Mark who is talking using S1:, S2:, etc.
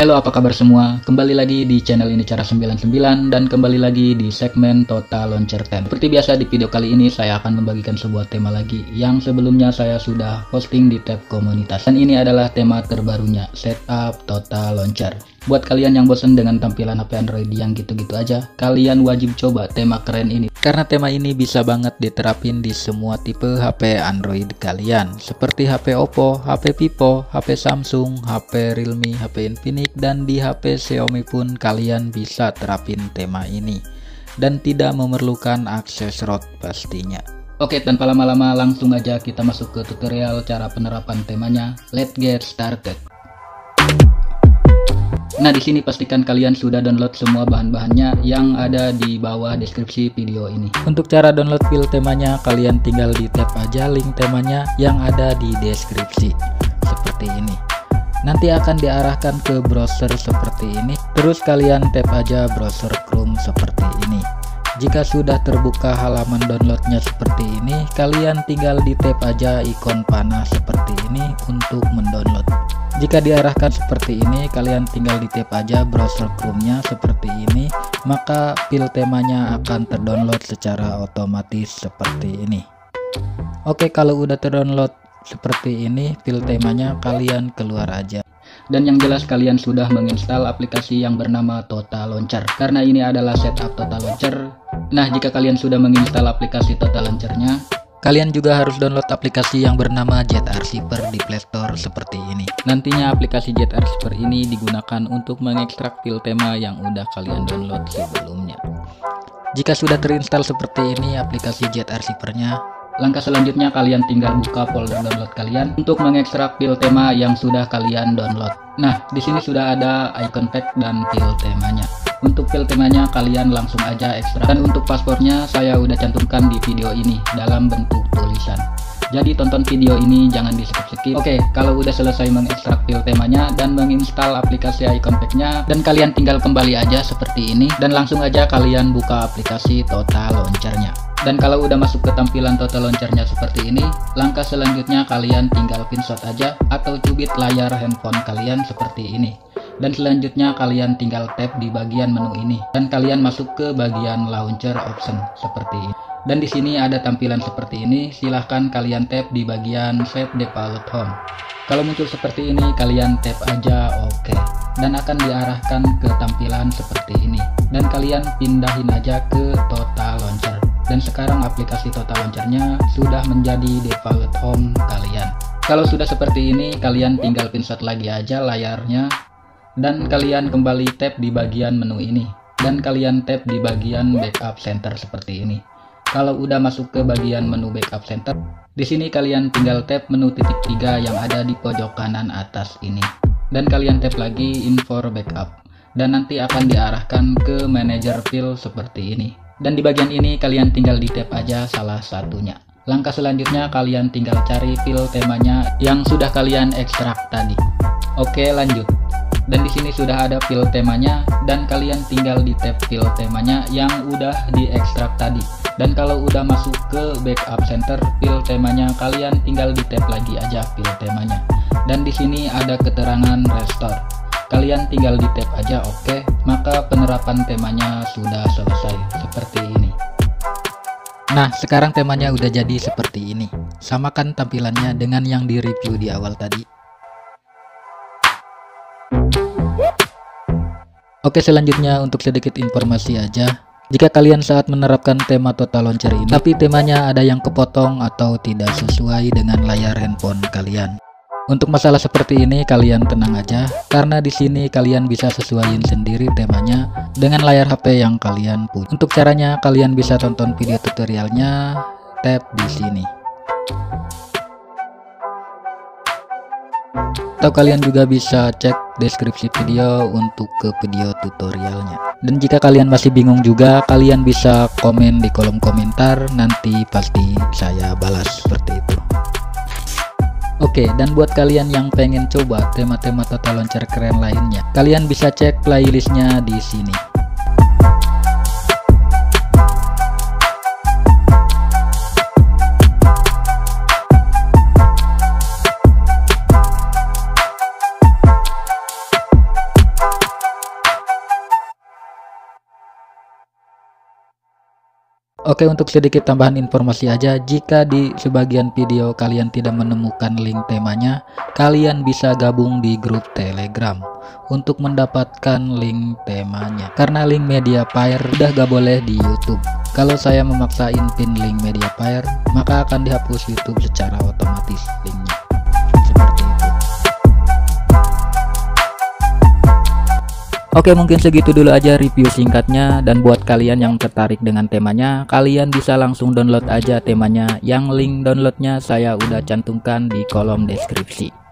S1: Halo, apa kabar semua? Kembali lagi di channel ini Cara 99 dan kembali lagi di segmen Total Launcher Tab. Seperti biasa di video kali ini saya akan membagikan sebuah tema lagi yang sebelumnya saya sudah posting di tab komunitas. Dan ini adalah tema terbarunya, Setup Total Launcher. Buat kalian yang bosan dengan tampilan HP Android yang gitu-gitu aja, kalian wajib coba tema keren ini. Karena tema ini bisa banget diterapin di semua tipe HP Android kalian, seperti HP Oppo, HP Vivo, HP Samsung, HP Realme, HP Infinix, dan di HP Xiaomi pun kalian bisa terapin tema ini. Dan tidak memerlukan akses ROT pastinya. Oke, tanpa lama-lama langsung aja kita masuk ke tutorial cara penerapan temanya. Let's get started. Nah, di sini pastikan kalian sudah download semua bahan-bahannya yang ada di bawah deskripsi video ini. Untuk cara download file temanya, kalian tinggal di tap aja link temanya yang ada di deskripsi. Seperti ini. Nanti akan diarahkan ke browser seperti ini. Terus kalian tap aja browser Chrome seperti ini. Jika sudah terbuka halaman downloadnya seperti ini, kalian tinggal di tap aja ikon panah seperti ini untuk mendownload. Jika diarahkan seperti ini, kalian tinggal di tap aja browser Chrome-nya seperti ini, maka file temanya akan terdownload secara otomatis seperti ini. Oke, kalau udah terdownload seperti ini file temanya, kalian keluar aja. Dan yang jelas kalian sudah menginstal aplikasi yang bernama Total Launcher, karena ini adalah setup Total Launcher. Nah, jika kalian sudah menginstal aplikasi Total Launcher-nya, kalian juga harus download aplikasi yang bernama ZArchiver di Play Store seperti ini. Nantinya aplikasi ZArchiver ini digunakan untuk mengekstrak file tema yang udah kalian download sebelumnya. Jika sudah terinstall seperti ini aplikasi ZArchiver-nya, langkah selanjutnya kalian tinggal buka folder download kalian untuk mengekstrak file tema yang sudah kalian download. Nah, di sini sudah ada icon pack dan file temanya. Untuk file temanya kalian langsung aja ekstrak, dan untuk paspornya saya udah cantumkan di video ini dalam bentuk tulisan. Jadi tonton video ini jangan di skip-skip. Oke, kalau udah selesai mengekstrak file temanya dan menginstal aplikasi icon pack-nya, dan kalian tinggal kembali aja seperti ini dan langsung aja kalian buka aplikasi Total Launcher-nya. Dan kalau udah masuk ke tampilan Total Launcher-nya seperti ini, langkah selanjutnya kalian tinggal pinshot aja atau cubit layar handphone kalian seperti ini. Dan selanjutnya kalian tinggal tap di bagian menu ini dan kalian masuk ke bagian launcher option seperti ini. Dan di sini ada tampilan seperti ini, silahkan kalian tap di bagian set default home. Kalau muncul seperti ini kalian tap aja oke, dan akan diarahkan ke tampilan seperti ini. Dan kalian pindahin aja ke Total Launcher. Dan sekarang aplikasi Total Launcher-nya sudah menjadi default home kalian. Kalau sudah seperti ini kalian tinggal pinshot lagi aja layarnya. Dan kalian kembali tap di bagian menu ini dan kalian tap di bagian backup center seperti ini. Kalau udah masuk ke bagian menu backup center, di sini kalian tinggal tap menu titik 3 yang ada di pojok kanan atas ini dan kalian tap lagi info backup dan nanti akan diarahkan ke manager file seperti ini. Dan di bagian ini kalian tinggal di tap aja salah satunya. Langkah selanjutnya kalian tinggal cari file temanya yang sudah kalian ekstrak tadi. Oke, lanjut. Dan di sini sudah ada file temanya dan kalian tinggal di tab file temanya yang udah diekstrak tadi. Dan kalau udah masuk ke backup center file temanya, kalian tinggal di tab lagi aja file temanya. Dan di sini ada keterangan restore. Kalian tinggal di tab aja oke, maka penerapan temanya sudah selesai seperti ini. Nah, sekarang temanya udah jadi seperti ini. Samakan tampilannya dengan yang di review di awal tadi. Oke, selanjutnya untuk sedikit informasi aja. Jika kalian saat menerapkan tema Total Launcher ini, tapi temanya ada yang kepotong atau tidak sesuai dengan layar handphone kalian. Untuk masalah seperti ini kalian tenang aja, karena di sini kalian bisa sesuaiin sendiri temanya dengan layar HP yang kalian punya. Untuk caranya kalian bisa tonton video tutorialnya, tap di sini. Atau kalian juga bisa cek deskripsi video untuk ke video tutorialnya. Dan jika kalian masih bingung juga, kalian bisa komen di kolom komentar, nanti pasti saya balas seperti itu. Oke, dan buat kalian yang pengen coba tema-tema Total Launcher keren lainnya, kalian bisa cek playlistnya di sini. Oke, untuk sedikit tambahan informasi aja, jika di sebagian video kalian tidak menemukan link temanya, kalian bisa gabung di grup Telegram untuk mendapatkan link temanya. Karena link Mediafire udah gak boleh di YouTube. Kalau saya memaksain pin link Mediafire, maka akan dihapus YouTube secara otomatis linknya. Seperti itu. Oke, mungkin segitu dulu aja review singkatnya, dan buat kalian yang tertarik dengan temanya, kalian bisa langsung download aja temanya, yang link downloadnya saya udah cantumkan di kolom deskripsi.